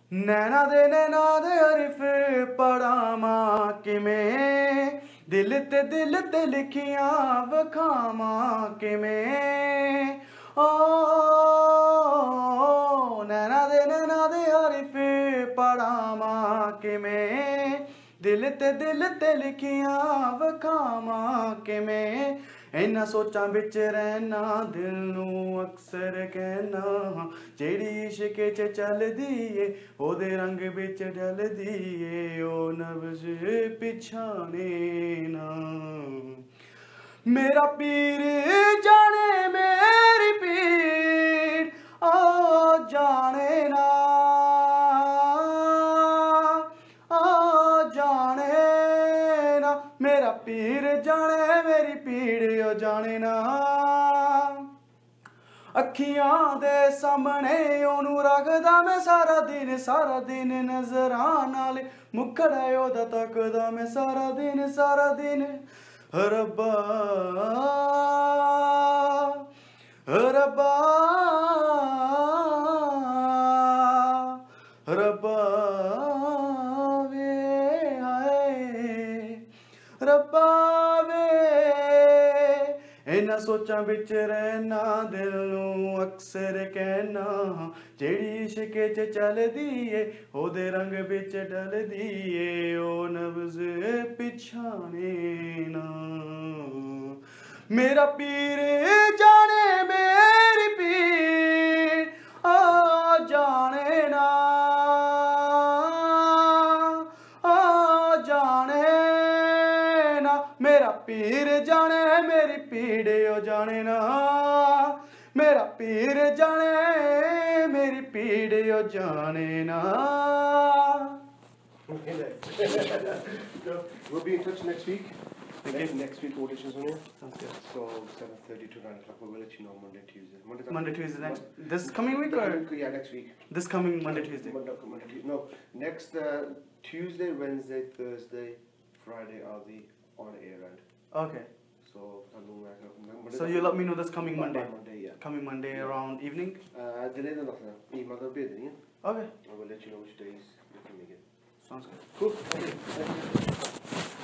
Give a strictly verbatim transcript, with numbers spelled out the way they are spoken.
नैना दे नैना दे हरफ पढ़ामा किमें दिल ते दिल ते लिखियां वखामा किमें ओ नैना दे नैना दे हरफ पढ़ामा किमें दिल ते दिल ते लिखियां वखामा किमें इन्ना सोचां बिच रहना दिल नूं अक्सर कहना जेड़ी इश्क च चलदी ए ओदे रंग बिच ढलदी ए ओ नब्ज़ पिछाने ना मेरा पीर जाने मेरी पीर आ जाने ना आ जाने ना मेरा पीर जाने मेरी पीड़ ओ जाने ना अखियां दे सामने ओनू रखदा मैं सारा दिन सारा दिन नजरां नाल मुखड़ा ओदा तकदा मैं सारा दिन सारा दिन रब्बा रब्बा रब्बा वे हाय रब्बा वे इन्ना सोचां बिच रहना दिल नूं अक्सर कहना जेड़ी इश्क च चलदी ए ओदे रंग बिच ढलदी ए ओ नब्ज़ पिछाने ना मेरा पीर जाने मेरी पीर आ जाने ना आ जाने ना मेरा पीर जाने मेरी पीड़ ओ जाने ना मेरा पीर जाने मेरी पीड़ ओ जाने ना We'll be in touch next week. Next, next week auditions on here. Sounds good. So seven thirty to nine o'clock. We'll let you know Monday, Tuesday. Monday, Monday, Tuesday, next this coming week or yeah, next week. this coming Monday, Tuesday. Monday, Monday, Tuesday. No, next uh, Tuesday, Wednesday, Thursday, Friday are the on air end. Okay. So So you let me know this coming Monday. Monday, yeah. Coming Monday around evening. Uh, delay the nothing. Email the bid, yeah. Okay. I will let you know which days you're coming in. Sounds good. Cool. Okay. Thank you.